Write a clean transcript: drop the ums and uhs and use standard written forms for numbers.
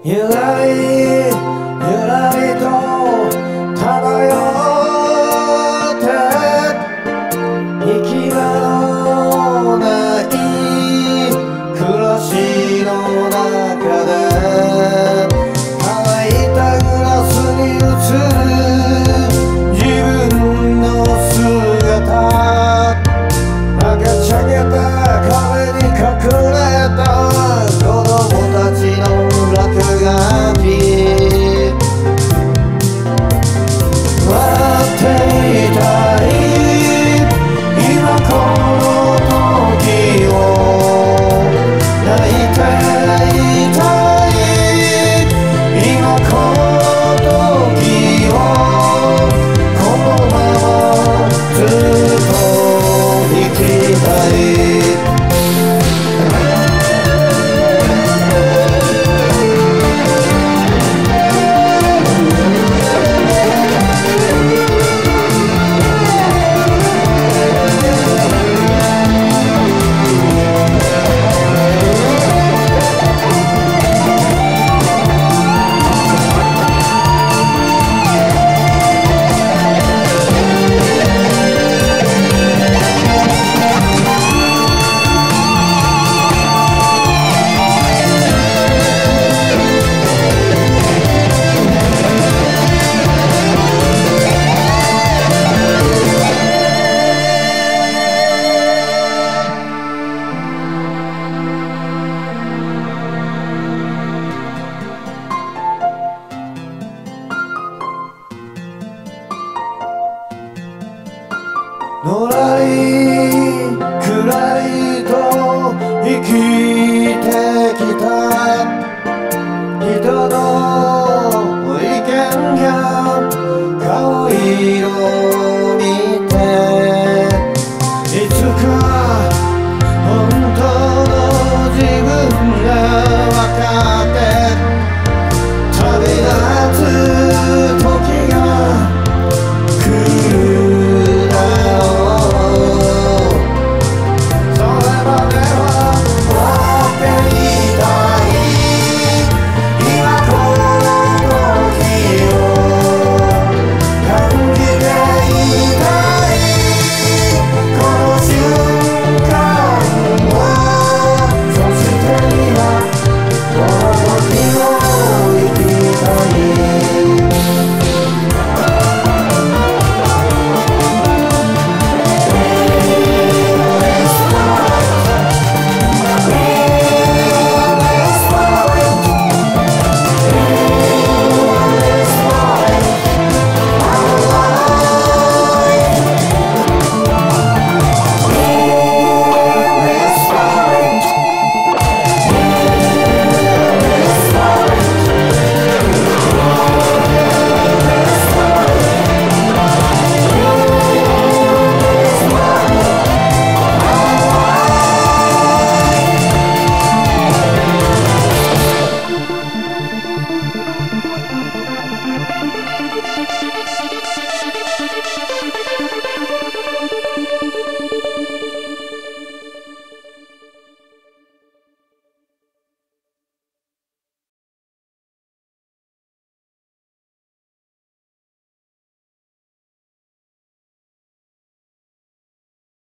ゆらりゆらりと漂って行き場のない暮らしの中で乾いたグラスに映る自分の姿、赤ちゃげた壁に隠れた子供たちの落書き、笑っていたい今この時を、泣いていたい今この時を、このままずっと生きたい。のらりくらりと生きて